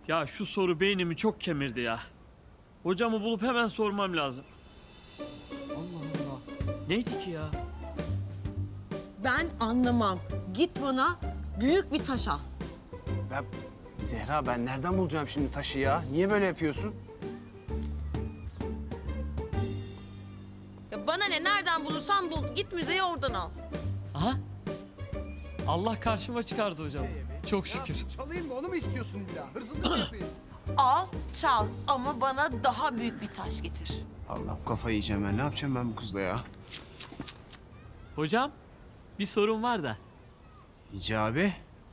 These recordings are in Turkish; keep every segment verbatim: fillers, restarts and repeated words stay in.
Ya şu soru beynimi çok kemirdi ya. Hocamı bulup hemen sormam lazım. Allah Allah. Neydi ki ya? Ben anlamam. Git bana büyük bir taş al. Ben, Zehra ben nereden bulacağım şimdi taşı ya? Niye böyle yapıyorsun? Ya bana ne, nereden bulursan bul. Git müzeye oradan al. Aha. Allah karşıma çıkardı hocam. Çok şükür. Çalayım mı? Onu mu istiyorsun illa? Hırsızlık mı yapayım? Al, çal ama bana daha büyük bir taş getir. Allah kafayı yiyeceğim ben. Ne yapacağım ben bu kızla ya? Hocam bir sorun var da. Hicabi.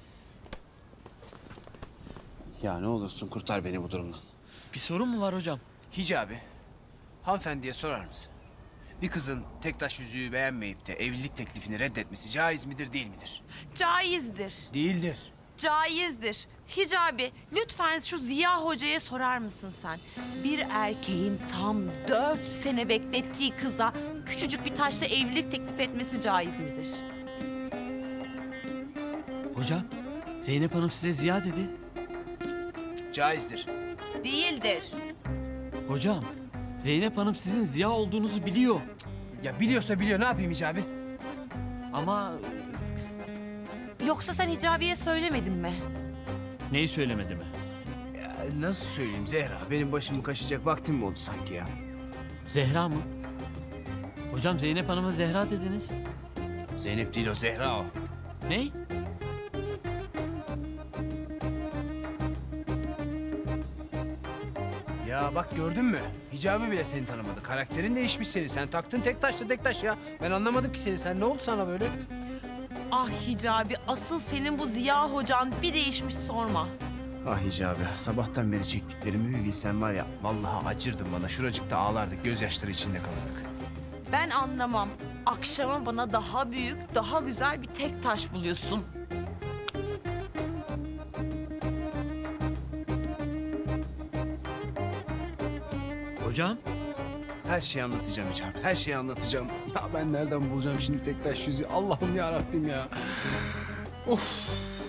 Ya ne olursun kurtar beni bu durumdan. Bir sorun mu var hocam? Hicabi, hanımefendiye sorar mısın? Bir kızın tek taş yüzüğü beğenmeyip de evlilik teklifini reddetmesi caiz midir değil midir? Caizdir. Değildir. Caizdir. Hicabi, lütfen şu Ziya Hoca'ya sorar mısın sen? Bir erkeğin tam dört sene beklettiği kıza küçücük bir taşla evlilik teklif etmesi caiz midir? Hocam Zeynep Hanım size Ziya dedi. Caizdir. Değildir. Hocam Zeynep Hanım sizin Ziya olduğunuzu biliyor. Ya biliyorsa biliyor. Ne yapayım Hicabi? Ama Yoksa sen Hicabi'ye söylemedin mi? neyi söylemedi mi? Ya nasıl söyleyeyim Zehra? Benim başımı kaşıyacak vaktim mi oldu sanki ya? Zehra mı? Hocam Zeynep Hanım'a Zehra dediniz. Zeynep değil o, Zehra o. Ney? Ya bak gördün mü? Hicabi bile seni tanımadı. Karakterin değişmiş senin. Sen taktın tek taşla tek taş ya. Ben anlamadım ki seni. Sen ne oldu sana böyle? Ah Hicabi, asıl senin bu Ziya Hocan bir değişmiş sorma. Ah Hicabi, sabahtan beri çektiklerimi bir bilsen var ya. Vallahi acırdın bana. Şuracıkta ağlardık, gözyaşları içinde kalırdık. Ben anlamam. Akşama bana daha büyük, daha güzel bir tek taş buluyorsun. Hocam Her şeyi anlatacağım Hicabi, her şeyi anlatacağım. Ya ben nereden bulacağım şimdi tek taş yüzüğü? Allah'ım ya Rabbim ya. Of.